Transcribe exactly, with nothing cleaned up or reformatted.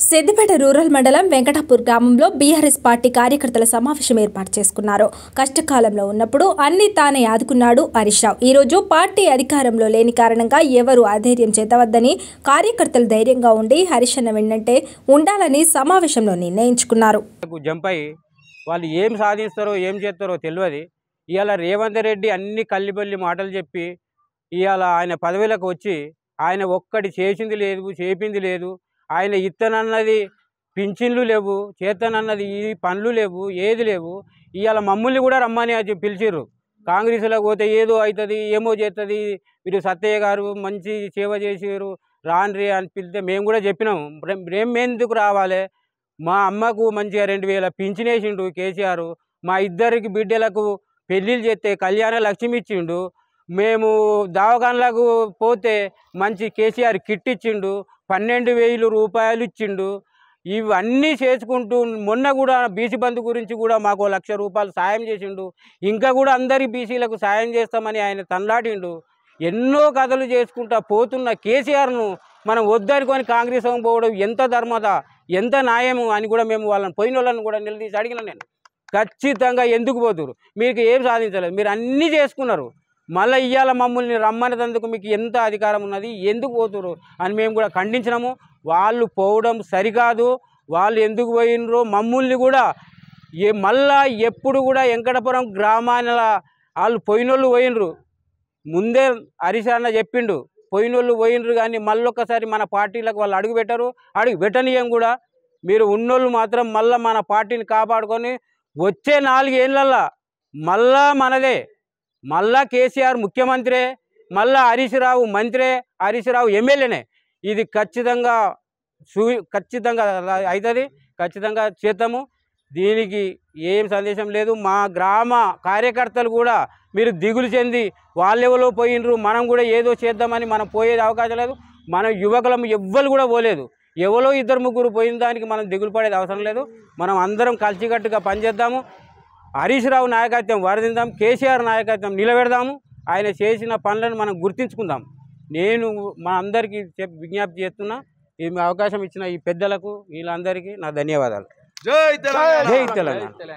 Siddipet rural మండలం వెంకటాపూర్ గ్రామంలో BRS party కార్యకర్తల సమావేశం ఏర్పాటు చేసుకున్నారు. కష్టకాలంలో ఉన్నప్పుడు అన్ని తానే ఆదుకున్నాడు హరీష్ రావు. ఈ రోజు పార్టీ అధికారంలో లేని కారణంగా ఎవరు అధైర్యం చేతవద్దని, కార్యకర్తలు ధైర్యంగా ఉండి హరీష్ అన్న వెన్నంటే ఉండాలని సమావేశంలో నిర్ణయించుకున్నారు. జంపై వాళ్ళు ఏం సాధిస్తారో ఏం చేస్తారో తెలియదు. ఇవాళ రేవంత్ రెడ్డి అన్ని కల్లిబల్లి మాటలు చెప్పి ఇవాళ ఆయన పదవిలకు వచ్చి ఆయన ఒక్కటి చేసింది లేదు, చేపింది లేదు. ఆయన ఇత్తనన్నది పింఛన్లు లేవు, చేతనన్నది ఈ పనులు లేవు, ఏది లేవు. ఇవాళ మమ్మల్ని కూడా రమ్మని పిలిచిర్రు. కాంగ్రెస్లోకి పోతే ఏదో అవుతుంది, ఏమో చేస్తుంది, మీరు సత్తయ్య గారు మంచి సేవ చేసారు రాన్రి అని పిలిస్తే మేము కూడా చెప్పినాము. మేము ఎందుకు రావాలి? మా అమ్మకు మంచిగా రెండు వేల పింఛన్ వేసిండు కేసీఆర్. మా ఇద్దరికి బిడ్డలకు పెళ్ళిళ్ళు చేస్తే కళ్యాణ లక్ష్మి ఇచ్చిండు. మేము దవాఖానలకు పోతే మంచి కేసీఆర్ కిట్ ఇచ్చిండు, పన్నెండు వేలు రూపాయలు ఇచ్చిండు. ఇవన్నీ చేసుకుంటూ మొన్న కూడా బీసీ బంధు గురించి కూడా మాకు లక్ష రూపాయలు సాయం చేసిండు. ఇంకా కూడా అందరి బీసీలకు సాయం చేస్తామని ఆయన తన్లాడిండు. ఎన్నో కథలు చేసుకుంటా పోతున్న కేసీఆర్ను మనం వద్దనుకొని కాంగ్రెస్ పోవడం ఎంత ధర్మత, ఎంత న్యాయము అని కూడా మేము వాళ్ళని పోయిన వాళ్ళని కూడా నిలదీసి అడిగిన. నేను ఖచ్చితంగా ఎందుకు పోతురు? మీకు ఏం సాధించలేదు, మీరు అన్నీ చేసుకున్నారు. మళ్ళీ ఇవాళ మమ్మల్ని రమ్మనేందుకు మీకు ఎంత అధికారం ఉన్నది, ఎందుకు పోతురు అని మేము కూడా ఖండించినాము. వాళ్ళు పోవడం సరికాదు. వాళ్ళు ఎందుకు పోయినరో మమ్మల్ని కూడా ఏ మళ్ళా ఎప్పుడు కూడా వెంకటపురం గ్రామాల వాళ్ళు పోయినోళ్ళు పోయినరు. ముందే హరీష్ అన్న చెప్పిండు, పోయినోళ్ళు పోయినరు కానీ మళ్ళొక్కసారి మన పార్టీలకు వాళ్ళు అడుగు పెట్టరు, అడుగు పెట్టనీయం కూడా. మీరు ఉన్నోళ్ళు మాత్రం మళ్ళీ మన పార్టీని కాపాడుకొని వచ్చే నాలుగేళ్ళల్లో మళ్ళా మనదే, మళ్ళా కేసీఆర్ ముఖ్యమంత్రే, మళ్ళా హరీష్ రావు మంత్రే, హరీష్ రావు ఎమ్మెల్యేనే. ఇది ఖచ్చితంగా సూ ఖచ్చితంగా అవుతుంది, ఖచ్చితంగా చేద్దాము. దీనికి ఏం సందేశం లేదు. మా గ్రామ కార్యకర్తలు కూడా మీరు దిగులు చెంది వాళ్ళెవరో పోయినరు, మనం కూడా ఏదో చేద్దామని మనం పోయేది అవకాశం లేదు. మన యువకులం ఎవ్వరు కూడా పోలేదు. ఎవరో ఇద్దరు ముగ్గురు పోయిన దానికి మనం దిగులు పడేది అవసరం లేదు. మనం అందరం కలిసికట్టుగా పనిచేద్దాము. హరీష్ రావు నాయకత్వం వరదిద్దాం, కేసీఆర్ నాయకత్వం నిలబెడదాము. ఆయన చేసిన పనులను మనం గుర్తించుకుందాం. నేను మా అందరికీ చెప్పి విజ్ఞప్తి చేస్తున్నా. ఈ అవకాశం ఇచ్చిన ఈ పెద్దలకు వీళ్ళందరికీ నా ధన్యవాదాలు. జై తెలంగాణ.